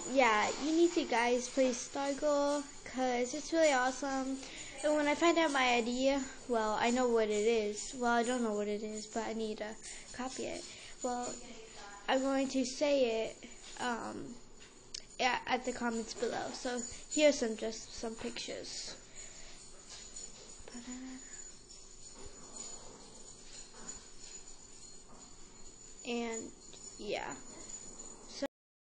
yeah, you need to guys play Stargle because it's really awesome. And when I find out my idea, well, I know what it is. Well, I don't know what it is, but I need to copy it. Well, I'm going to say it at the comments below. So here's just some pictures. And yeah.